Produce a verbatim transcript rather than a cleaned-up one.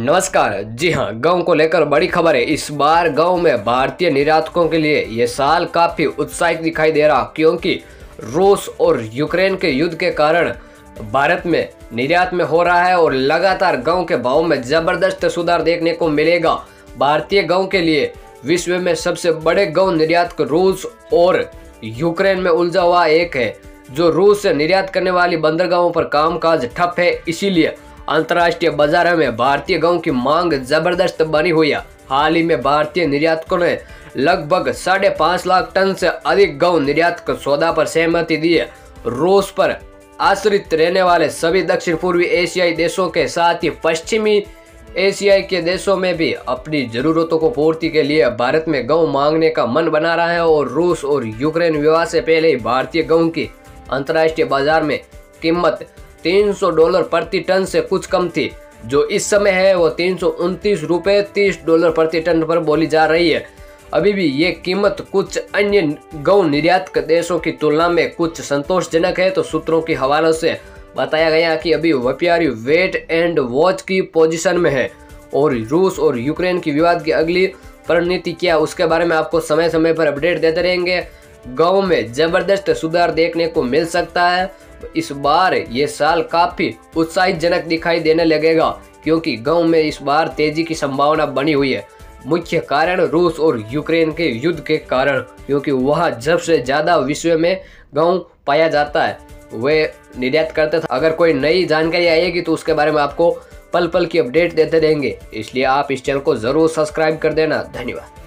नमस्कार। जी हाँ, गांव को लेकर बड़ी खबर है। इस बार गांव में भारतीय निर्यातकों के लिए ये साल काफी उत्साहित दिखाई दे रहा, क्योंकि रूस और यूक्रेन के युद्ध के कारण भारत में निर्यात में हो रहा है और लगातार गांव के भाव में जबरदस्त सुधार देखने को मिलेगा। भारतीय गांव के लिए विश्व में सबसे बड़े गांव निर्यातक रूस और यूक्रेन में उलझा हुआ एक है। जो रूस से निर्यात करने वाली बंदरगाहों पर कामकाज ठप है, इसीलिए अंतर्राष्ट्रीय बाजार में भारतीय गांव की मांग जबरदस्त बनी हुई है। हाल ही में भारतीय निर्यातकों ने लगभग साढ़े पाँच लाख टन से अधिक गांव निर्यात का सौदा पर सहमति दी है। रूस पर आश्रित रहने वाले सभी दक्षिण पूर्वी एशियाई देशों के साथ ही पश्चिमी एशियाई के देशों में भी अपनी जरूरतों को पूर्ति के लिए भारत में गांव मांगने का मन बना रहा है। और रूस और यूक्रेन विवाद से पहले ही भारतीय गांव की अंतर्राष्ट्रीय बाजार में कीमत तीन सौ डॉलर प्रति टन से कुछ कम थी। जो इस समय है वो तीन सौ उनतीस रुपये तीस डॉलर प्रति टन पर बोली जा रही है। अभी भी ये कीमत कुछ अन्य गौ निर्यातक देशों की तुलना में कुछ संतोषजनक है। तो सूत्रों के हवालों से बताया गया कि अभी व्यापारी वेट एंड वॉच की पोजीशन में है और रूस और यूक्रेन की विवाद की अगली रणनीति क्या, उसके बारे में आपको समय समय पर अपडेट देते रहेंगे। गांव में जबरदस्त सुधार देखने को मिल सकता है। इस बार ये साल काफी उत्साहजनक दिखाई देने लगेगा, क्योंकि गांव में इस बार तेजी की संभावना बनी हुई है। मुख्य कारण रूस और यूक्रेन के युद्ध के कारण, क्योंकि वह सबसे ज्यादा विश्व में गांव पाया जाता है, वे निर्यात करते थे। अगर कोई नई जानकारी आएगी तो उसके बारे में आपको पल पल की अपडेट देते रहेंगे, इसलिए आप इस चैनल को जरूर सब्सक्राइब कर देना। धन्यवाद।